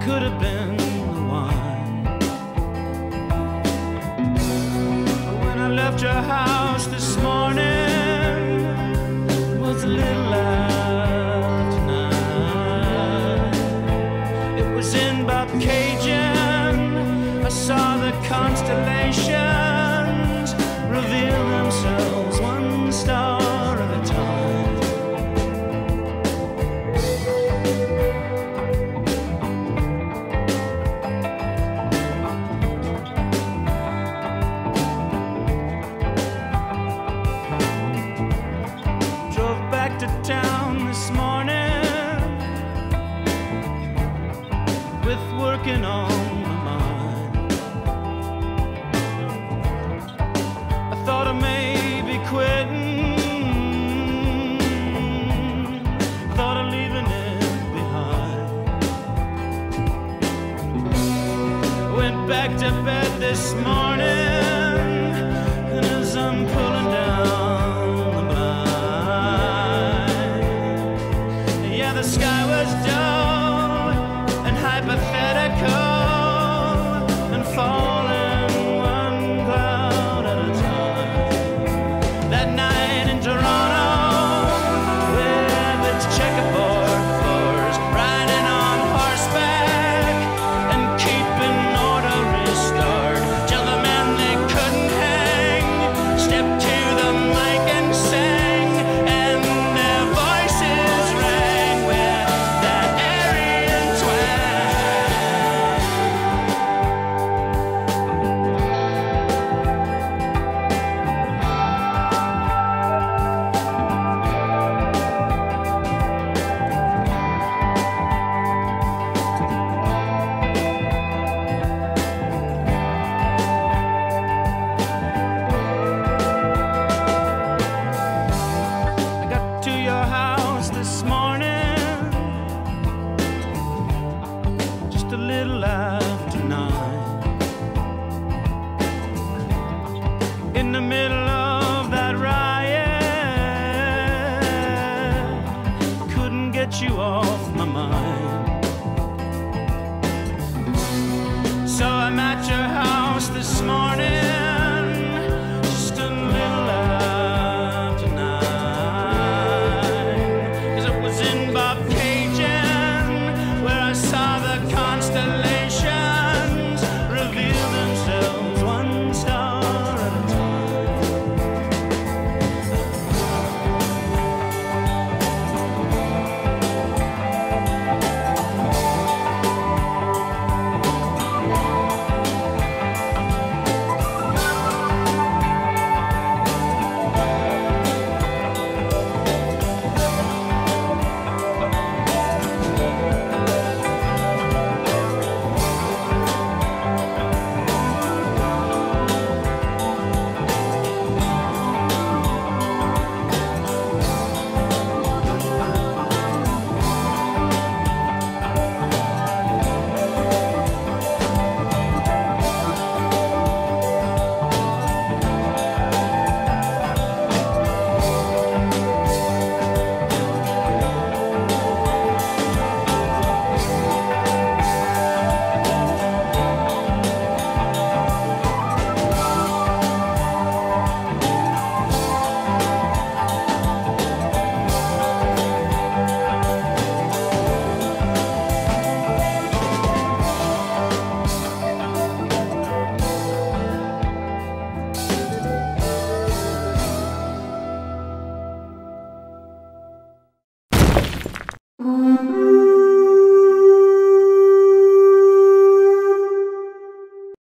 could have been the one. When I left your house this morning, it was a little after 9. It was in Cajun. I saw the constellations reveal themselves one star at a time. Drove back to town this morning with working on my mind. I thought I may be quitting, thought of leaving it behind. Went back to bed this morning, and as I'm pulling down the blind, yeah, the sky was dull and hypothetical, and falling one cloud at a time. That night in Toronto, with its checkerboard floors, riding on horseback and keeping order restored, till the men they couldn't hang stepped to the mic and sang, and their voices rang with that Aryan this morning, just a little after 9. In the middle of that riot, couldn't get you off my mind. So I'm at your house this morning, just a little after 9. Cajun, where I saw the constellation